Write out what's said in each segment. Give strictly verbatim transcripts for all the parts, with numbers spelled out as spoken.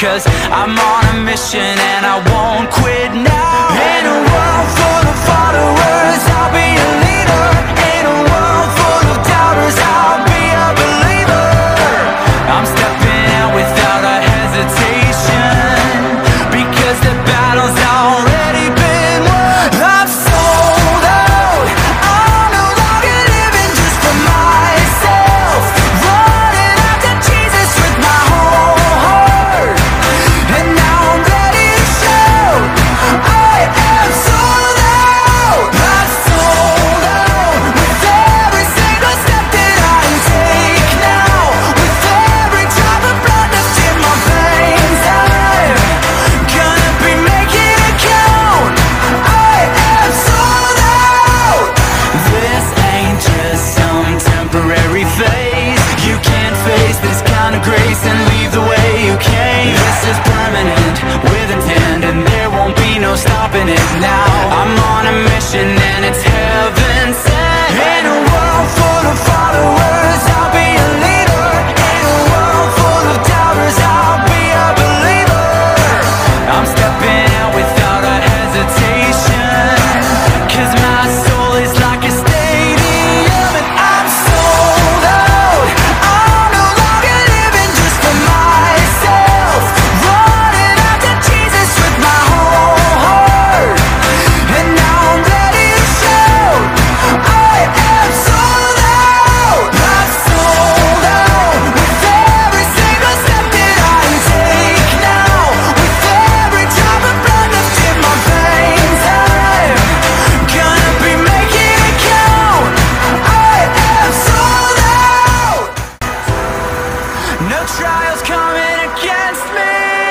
'cause I'm on a mission and I won't quit now. In a world full of followers, I'll be a leader. In a world full of doubters, I'll be a believer. I'm stepping out without a hesitation, because the battle's already been won. I'm sold out, I'm no longer living just for myself, running after Jesus with my whole heart. And now I'm ready to shout, I am sold out. I'm sold out, with every single step that I take now, with every drop of blood left in my veins. I'm gonna be making it count. I am sold out. This ain't just some temporary phase. You can't face this kind of grace and leave the way you came. This is permanent, with intent, and there won't be no stopping it now. I'm on a mission and it's heaven sent. In a world full of followers, I'll be a leader. In a world full of doubters, I'll be a believer. I'm stepping out without a hesitation, 'cause my soul is like a stadium, and I'm sold out. I'm no longer living just for myself, running after Jesus with my whole heart. And now I'm ready to shout, I am sold out. I'm sold out, with every single step that I take now, with every drop of blood left in my veins. I'm gonna be making it count. I am sold out. No trials coming against me.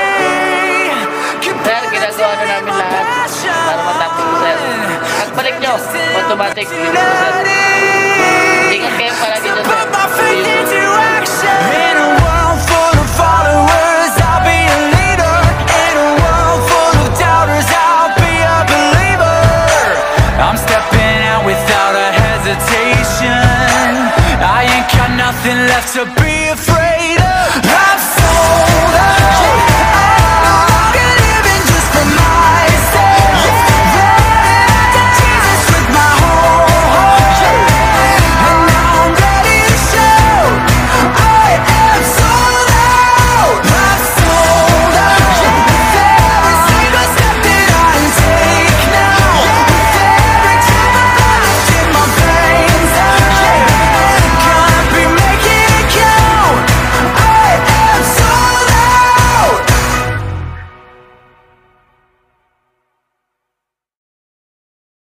Sir, ginagawa na namin lahat para matapos ko, sir. Pagbalik nyo, automatic yun po, sir. Ingat kayo para dito, sir. Put my faith into action. In a world full of followers, I'll be a leader. In a world full of doubters, I'll be a believer. I'm stepping out without a hesitation. I ain't got nothing left to be afraid